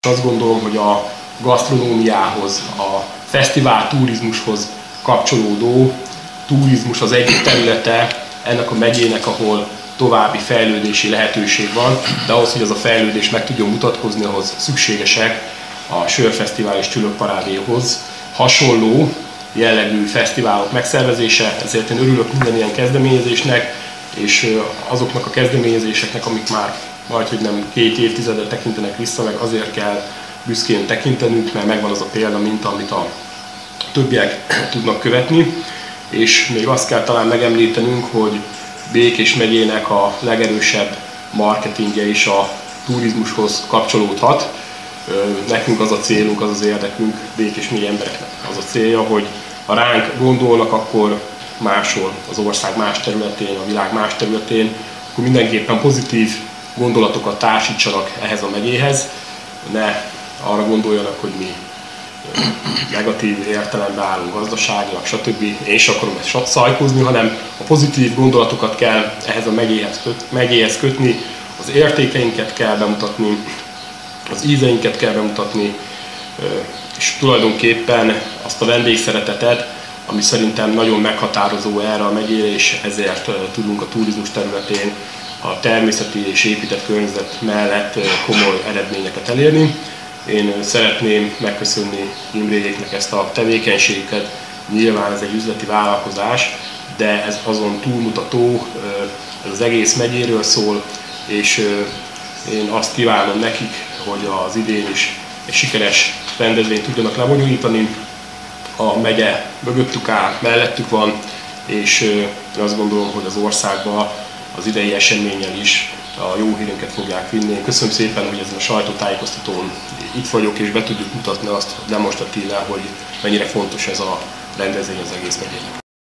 Azt gondolom, hogy a gasztronómiához, a fesztivál turizmushoz kapcsolódó turizmus az egyik területe ennek a megyének, ahol további fejlődési lehetőség van, de ahhoz, hogy az a fejlődés meg tudjon mutatkozni, ahhoz szükségesek a Sörfesztivál és Csülökparádéhoz hasonló jellegű fesztiválok megszervezése, ezért én örülök minden ilyen kezdeményezésnek, és azoknak a kezdeményezéseknek, amik már majdhogy nem 2 évtizedre tekintenek vissza, meg azért kell büszkén tekintenünk, mert megvan az a példa minta, amit a többiek tudnak követni. És még azt kell talán megemlítenünk, hogy Békés megyének a legerősebb marketingje is a turizmushoz kapcsolódhat. Nekünk az a célunk, az az érdekünk, Békés megye embereknek az a célja, hogy ha ránk gondolnak, akkor máshol, az ország más területén, a világ más területén, akkor mindenképpen pozitív gondolatokat társítsanak ehhez a megyéhez, ne arra gondoljanak, hogy mi negatív értelemben állunk gazdaságilag, stb. Én is akarom ezt szajkózni, hanem a pozitív gondolatokat kell ehhez a megyéhez kötni, az értékeinket kell bemutatni, az ízeinket kell bemutatni, és tulajdonképpen azt a vendégszeretetet, ami szerintem nagyon meghatározó erre a megyére, és ezért tudunk a turizmus területén a természeti és épített környezet mellett komoly eredményeket elérni. Én szeretném megköszönni Imréjéknek ezt a tevékenységüket. Nyilván ez egy üzleti vállalkozás, de ez azon túlmutató, ez az egész megyéről szól, és én azt kívánom nekik, hogy az idén is egy sikeres rendezvényt tudjanak lebonyolítani. A megye mögöttük áll, mellettük van, és én azt gondolom, hogy az országban az idei eseménnyel is a jó hírünket fogják vinni. Én köszönöm szépen, hogy ezen a sajtótájékoztatón itt vagyok, és be tudjuk mutatni azt demonstratíve, hogy mennyire fontos ez a rendezvény az egész megyének.